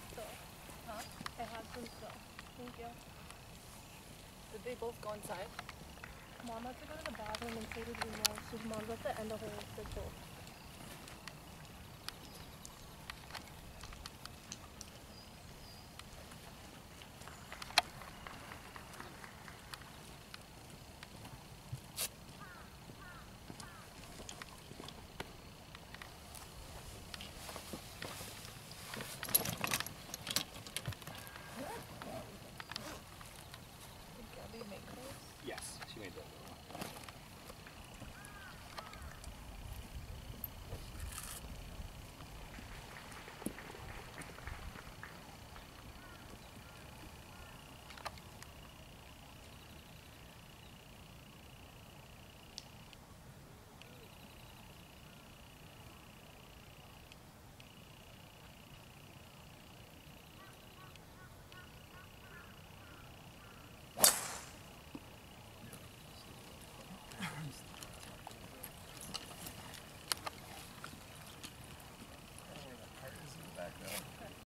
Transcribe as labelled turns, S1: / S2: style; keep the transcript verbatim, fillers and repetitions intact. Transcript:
S1: stuff.
S2: Huh?
S1: I have some stuff. Thank you.
S2: Did they both go inside?
S1: Mom had to go to the bathroom and so did Uma, so Mom's at the end of the whole circle.